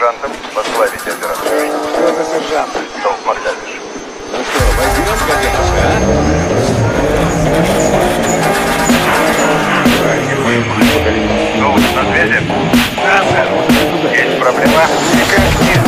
сержантом возглавить операцию. Что за сержант? Долг Магдалиш. Ну что, возьмем гаденыша, а? Долг на связи? Да, сэр. Есть проблема? Никак нет.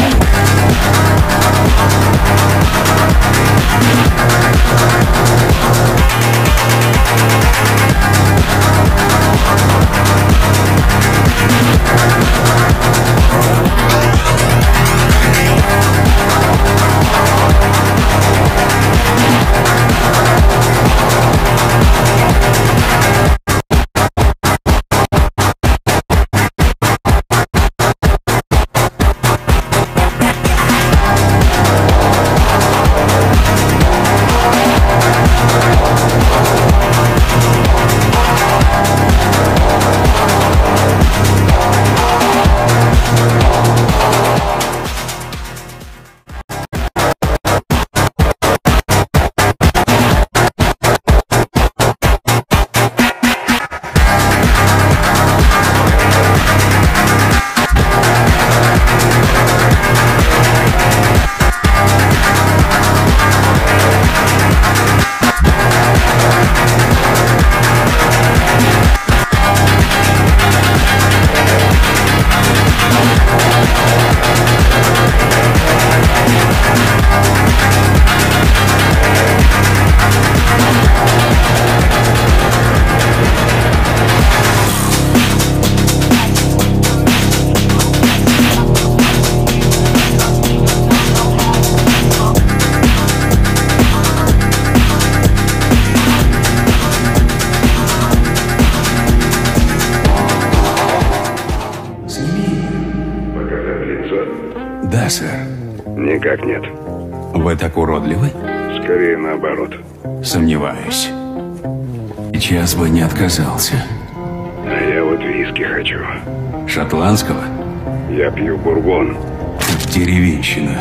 Да, сэр. Никак нет. Вы так уродливы? Скорее наоборот. Сомневаюсь. Сейчас бы не отказался. А я вот виски хочу. Шотландского? Я пью бурбон. Деревенщина.